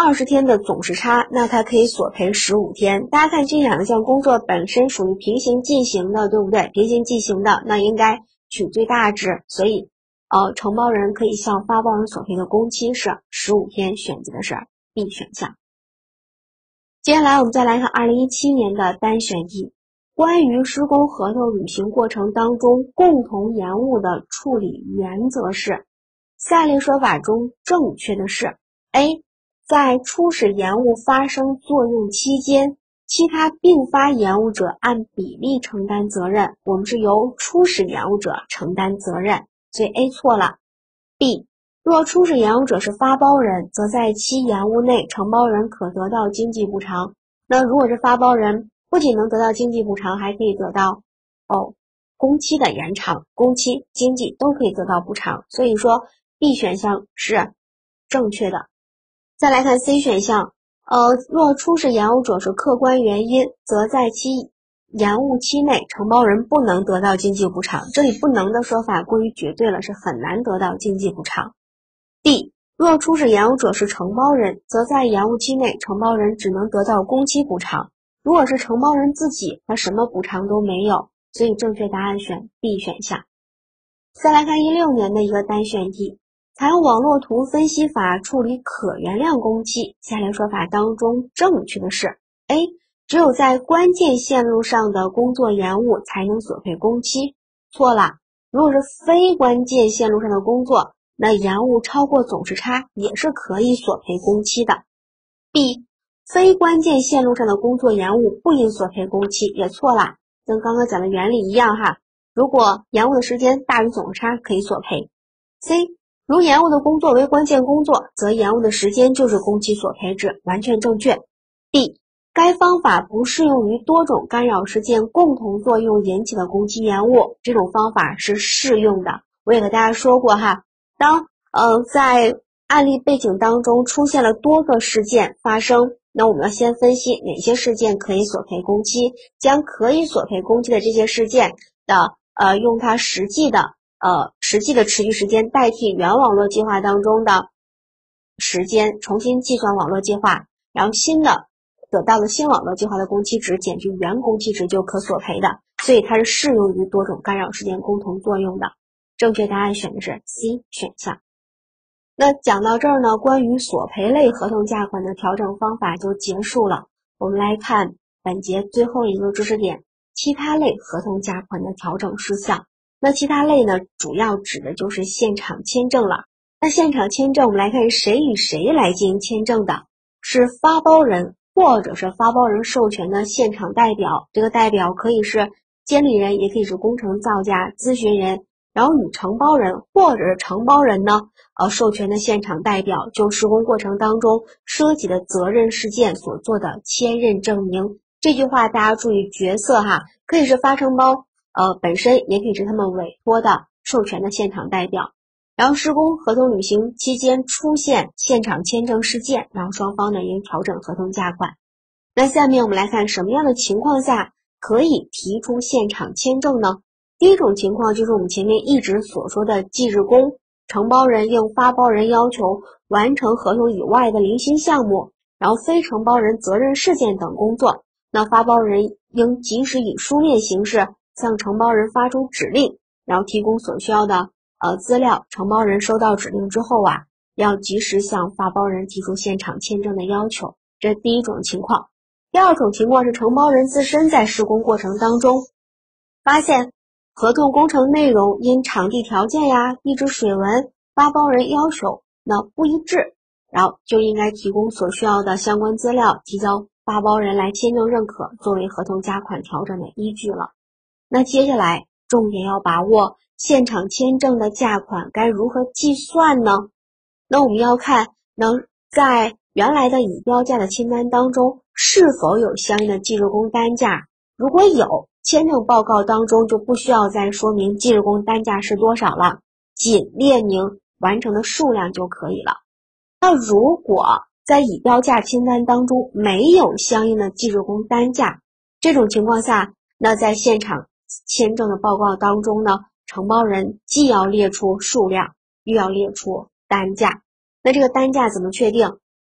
二十天的总时差，那它可以索赔十五天。大家看这两项工作本身属于平行进行的，对不对？平行进行的，那应该取最大值，所以呃，承包人可以向发包人索赔的工期是十五天，选择的是 B 选项。接下来我们再来看二零一七年的单选题，关于施工合同履行过程当中共同延误的处理原则是，下列说法中正确的是 A， 在初始延误发生作用期间，其他并发延误者按比例承担责任，我们是由初始延误者承担责任，所以 A 错了。 B， 若初始延误者是发包人，则在其延误内承包人可得到经济补偿。那如果是发包人，不仅能得到经济补偿，还可以得到哦工期的延长，工期、经济都可以得到补偿，所以说 B 选项是正确的。再来看 C 选项，呃，若初始延误者是客观原因，则在其延误期内承包人不能得到经济补偿。这里不能的说法过于绝对了，是很难得到经济补偿。D， 若初始延误者是承包人，则在延误期内承包人只能得到工期补偿。如果是承包人自己，他什么补偿都没有，所以正确答案选 B 选项。再来看一六年的一个单选题，采用网络图分析法处理可原谅工期，下列说法当中正确的是 A， 只有在关键线路上的工作延误才能索赔工期。错了，如果是非关键线路上的工作，那延误超过总时差也是可以索赔工期的。B， 非关键线路上的工作延误不应索赔工期，也错了，跟刚刚讲的原理一样哈。如果延误的时间大于总时差，可以索赔。C， 如延误的工作为关键工作，则延误的时间就是工期索赔值，完全正确。D， 该方法不适用于多种干扰事件共同作用引起的工期延误，这种方法是适用的。我也和大家说过哈，当呃在案例背景当中出现了多个事件发生，那我们要先分析哪些事件可以索赔工期，将可以索赔工期的这些事件的呃用它实际的呃实际的持续时间代替原网络计划当中的时间，重新计算网络计划，然后新的得到的新网络计划的工期值减去原工期值就可索赔的，所以它是适用于多种干扰事件共同作用的。正确答案选的是 C 选项。那讲到这儿呢，关于索赔类合同价款的调整方法就结束了。我们来看本节最后一个知识点，其他类合同价款的调整事项。那其他类呢，主要指的就是现场签证了。那现场签证我们来看谁与谁来进行签证的，是发包人或者是发包人授权的现场代表，这个代表可以是监理人，也可以是工程造价咨询人，然后与承包人或者是承包人呢呃，授权的现场代表就施工过程当中涉及的责任事件所做的签认证明。这句话大家注意角色哈，可以是发承包呃本身，也可以是他们委托的授权的现场代表。然后施工合同履行期间出现现场签证事件，然后双方呢应调整合同价款。那下面我们来看什么样的情况下可以提出现场签证呢？第一种情况就是我们前面一直所说的计日工，承包人应发包人要求完成合同以外的零星项目，然后非承包人责任事件等工作，那发包人应及时以书面形式向承包人发出指令，然后提供所需要的呃资料。承包人收到指令之后啊，要及时向发包人提出现场签证的要求，这是第一种情况。第二种情况是承包人自身在施工过程当中发现合同工程内容因场地条件呀、地质水文、发包人要求那不一致，然后就应该提供所需要的相关资料，提交发包人来签证认可，作为合同价款调整的依据了。那接下来重点要把握现场签证的价款该如何计算呢？那我们要看能在原来的已标价的清单当中是否有相应的计日工单价，如果有，签证报告当中就不需要再说明计日工单价是多少了，仅列明完成的数量就可以了。那如果在已标价清单当中没有相应的计日工单价，这种情况下，那在现场签证的报告当中呢，承包人既要列出数量，又要列出单价。那这个单价怎么确定？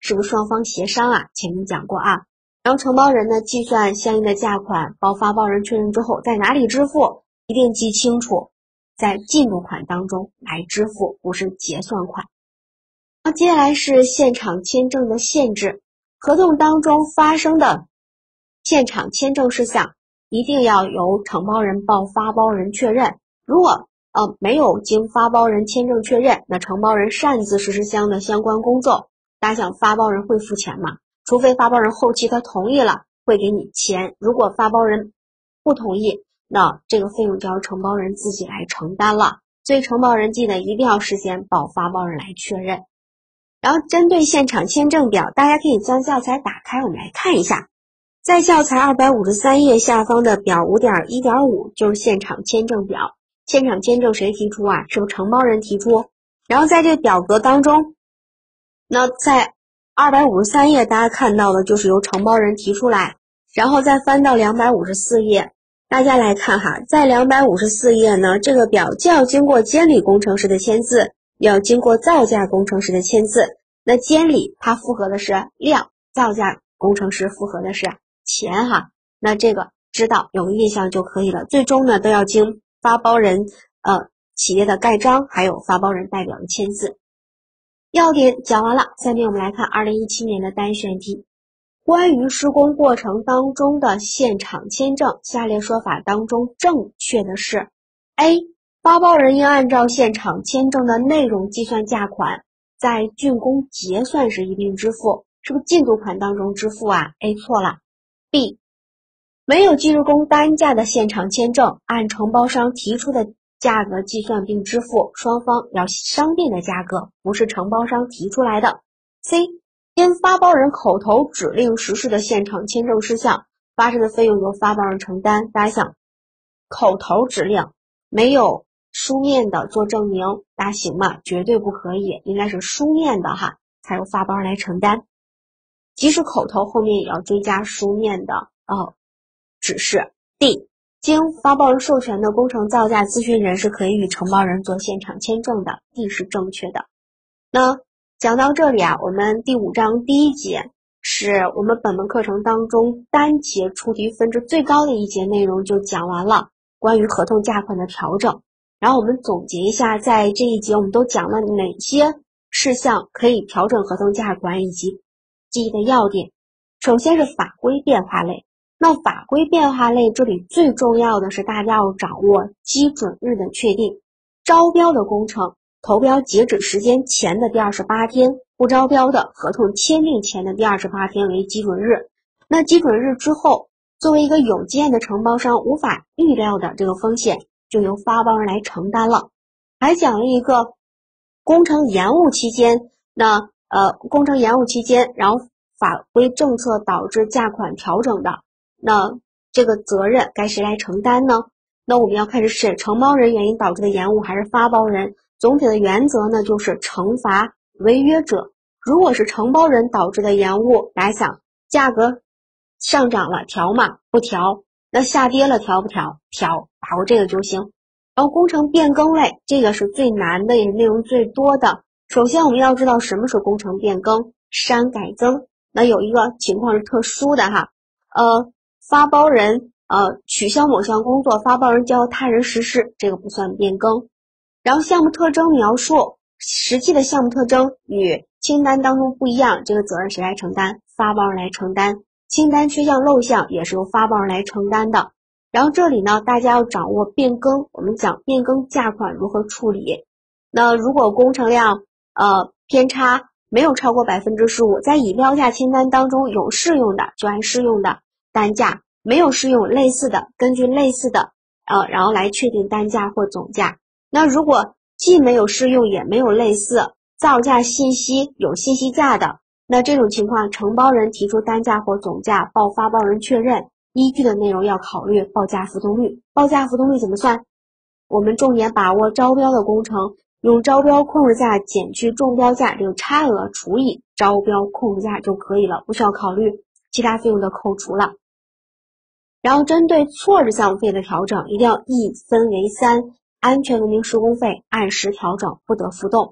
是不是双方协商啊？前面讲过啊。然后承包人呢计算相应的价款，报发包人确认之后在哪里支付，一定记清楚，在进度款当中来支付，不是结算款。那接下来是现场签证的限制，合同当中发生的现场签证事项一定要由承包人报发包人确认，如果呃没有经发包人签证确认，那承包人擅自实施相应的相关工作，大家想发包人会付钱吗？除非发包人后期他同意了，会给你钱，如果发包人不同意，那这个费用就要承包人自己来承担了。所以承包人记得一定要事先报发包人来确认。然后针对现场签证表，大家可以将教材打开，我们来看一下。在教材二百五十三页下方的表 五点一点五 就是现场签证表。现场签证谁提出啊？是不是承包人提出？然后在这表格当中，那在二百五十三页大家看到的就是由承包人提出来，然后再翻到两百五十四页，大家来看哈，在两百五十四页呢，这个表既要经过监理工程师的签字，也要经过造价工程师的签字。那监理它符合的是量，造价工程师符合的是钱哈。那这个知道有个印象就可以了。最终呢都要经发包人呃企业的盖章，还有发包人代表的签字。要点讲完了，下面我们来看二零一七年的单选题。关于施工过程当中的现场签证，下列说法当中正确的是 A. 发包人应按照现场签证的内容计算价款，在竣工结算时一并支付，是不是进度款当中支付啊 ？A 错了。B. 没有技术工单价的现场签证，按承包商提出的价格计算并支付，双方要商定的价格，不是承包商提出来的。C. 因发包人口头指令实施的现场签证事项，发生的费用由发包人承担。大家想，口头指令没有书面的做证明，大家行吗？绝对不可以，应该是书面的哈，才由发包人来承担。即使口头后面也要追加书面的呃指示。D. 经发包人授权的工程造价咨询人是可以与承包人做现场签证的。D 是正确的。那讲到这里啊，我们第五章第一节是我们本门课程当中单节出题分值最高的一节内容就讲完了，关于合同价款的调整。然后我们总结一下，在这一节我们都讲了哪些事项可以调整合同价款以及记忆的要点。首先是法规变化类，那法规变化类这里最重要的是大家要掌握基准日的确定。招标的工程投标截止时间前的第二十八天，不招标的合同签订前的第二十八天为基准日。那基准日之后，作为一个有经验的承包商无法预料的这个风险就由发包人来承担了。还讲了一个工程延误期间，那呃工程延误期间，然后法规政策导致价款调整的，那这个责任该谁来承担呢？那我们要看是是承包人原因导致的延误还是发包人。总体的原则呢就是惩罚违约者。如果是承包人导致的延误，大家想价格上涨了调吗？不调。那下跌了调不调？调，把握这个就行。然后工程变更类，这个是最难的，也是内容最多的。首先我们要知道什么是工程变更，删改增。那有一个情况是特殊的哈，呃，发包人呃取消某项工作，发包人交由他人实施，这个不算变更。然后项目特征描述，实际的项目特征与清单当中不一样，这个责任谁来承担？发包人来承担。清单缺项漏项也是由发包人来承担的。然后这里呢，大家要掌握变更，我们讲变更价款如何处理。那如果工程量呃偏差没有超过 百分之十五， 在已标价清单当中有适用的就按适用的单价，没有适用类似的根据类似的呃然后来确定单价或总价。那如果既没有适用也没有类似，造价信息有信息价的，那这种情况承包人提出单价或总价报发包人确认，依据的内容要考虑报价浮动率。报价浮动率怎么算？我们重点把握招标的工程，用招标控制价减去中标价这个差额除以招标控制价就可以了，不需要考虑其他费用的扣除了。然后针对错置项目费的调整，一定要一分为三，安全文明施工费按时调整，不得浮动。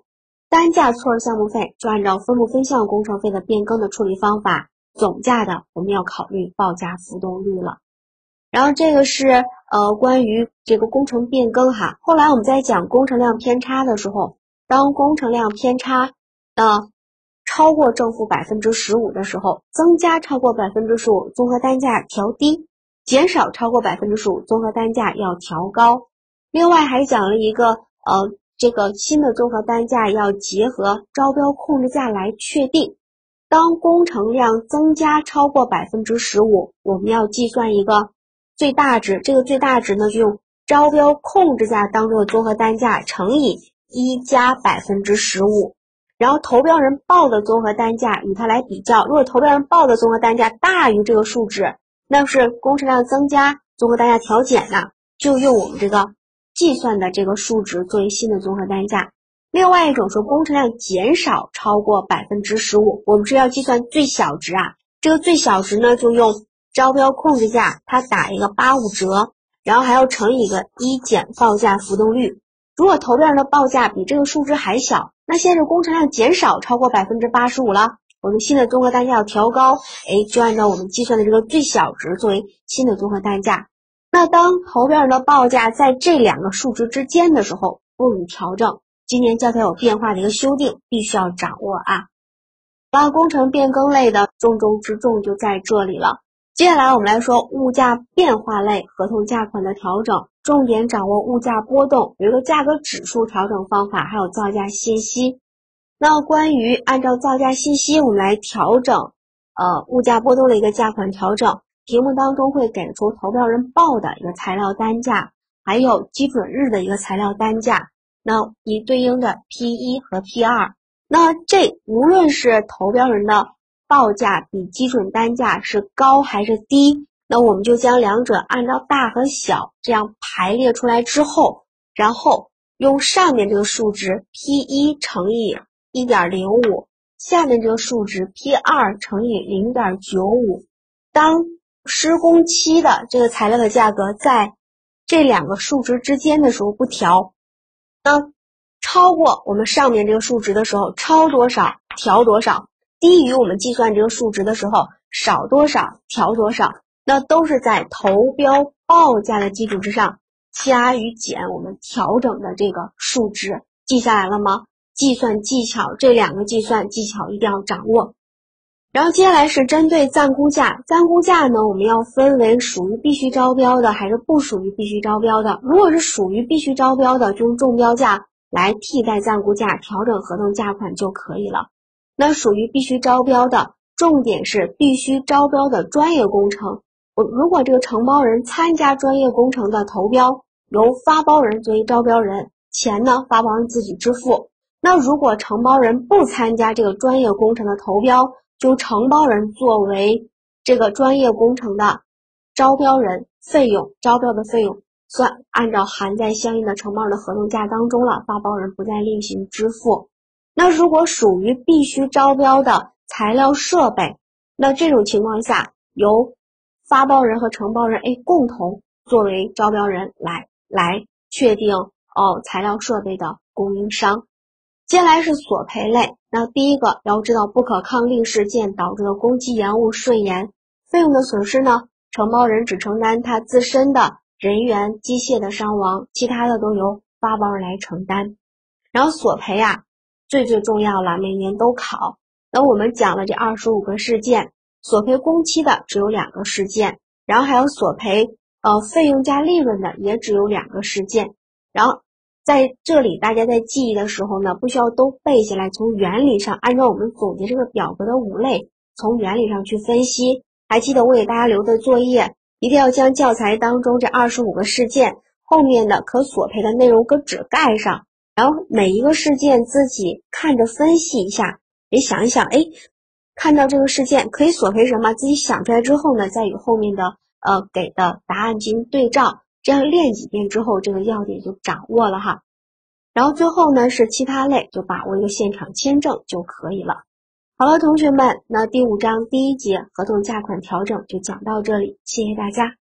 单价错额项目费就按照分部分项工程费的变更的处理方法，总价的我们要考虑报价浮动率了。然后这个是呃关于这个工程变更哈。后来我们在讲工程量偏差的时候，当工程量偏差呃超过正负百分之十五的时候，增加超过百分之十五，综合单价调低；减少超过百分之十五，综合单价要调高。另外还讲了一个呃这个新的综合单价要结合招标控制价来确定。当工程量增加超过百分之十五，我们要计算一个最大值，这个最大值呢就用招标控制价当中的综合单价乘以一加百分之十五，然后投标人报的综合单价与它来比较，如果投标人报的综合单价大于这个数值，那是工程量增加，综合单价调减呢，就用我们这个计算的这个数值作为新的综合单价。另外一种是工程量减少超过百分之十五，我们是要计算最小值啊，这个最小值呢就用招标控制价，它打一个八五折，然后还要乘以一个一减报价浮动率。如果投标人的报价比这个数值还小，那现在是工程量减少超过百分之八十五了，我们新的综合单价要调高，哎，就按照我们计算的这个最小值作为新的综合单价。那当投标人的报价在这两个数值之间的时候，不予调整。今年教材有变化的一个修订，必须要掌握啊。那工程变更类的重中之重就在这里了。接下来我们来说物价变化类合同价款的调整，重点掌握物价波动，有一个价格指数调整方法，还有造价信息。那关于按照造价信息我们来调整呃物价波动的一个价款调整，题目当中会给出投标人报的一个材料单价，还有基准日的一个材料单价，那以对应的 P 一 和 P 二， 那这无论是投标人的报价比基准单价是高还是低，那我们就将两者按照大和小这样排列出来之后，然后用上面这个数值 P 一 乘以 一点零五， 下面这个数值 P 二 乘以 零点九五， 当施工期的这个材料的价格在这两个数值之间的时候不调，那超过我们上面这个数值的时候，超多少调多少，低于我们计算这个数值的时候，少多少调多少，那都是在投标报价的基础之上加与减我们调整的这个数值，记下来了吗？计算技巧，这两个计算技巧一定要掌握。然后接下来是针对暂估价，暂估价呢，我们要分为属于必须招标的还是不属于必须招标的。如果是属于必须招标的，就用中标价来替代暂估价，调整合同价款就可以了。那属于必须招标的，重点是必须招标的专业工程。我如果这个承包人参加专业工程的投标，由发包人作为招标人，钱呢发包人自己支付。那如果承包人不参加这个专业工程的投标，就承包人作为这个专业工程的招标人，费用招标的费用算按照含在相应的承包人的合同价当中了，发包人不再另行支付。那如果属于必须招标的材料设备，那这种情况下由发包人和承包人哎共同作为招标人来来确定哦材料设备的供应商。接下来是索赔类，那第一个要知道不可抗力事件导致的工期延误顺延，费用的损失呢，承包人只承担他自身的人员机械的伤亡，其他的都由发包人来承担。然后索赔啊最最重要了，每年都考。那我们讲了这二十五个事件，索赔工期的只有两个事件，然后还有索赔呃费用加利润的也只有两个事件。然后在这里大家在记忆的时候呢，不需要都背下来，从原理上按照我们总结这个表格的五类，从原理上去分析。还记得我给大家留的作业，一定要将教材当中这二十五个事件后面的可索赔的内容搁纸盖上，然后每一个事件自己看着分析一下，也想一想，哎，看到这个事件可以索赔什么，自己想出来之后呢，再与后面的呃给的答案进行对照，这样练几遍之后，这个要点就掌握了哈。然后最后呢是其他类，就把握一个现场签证就可以了。好了，同学们，那第五章第一节合同价款调整就讲到这里，谢谢大家。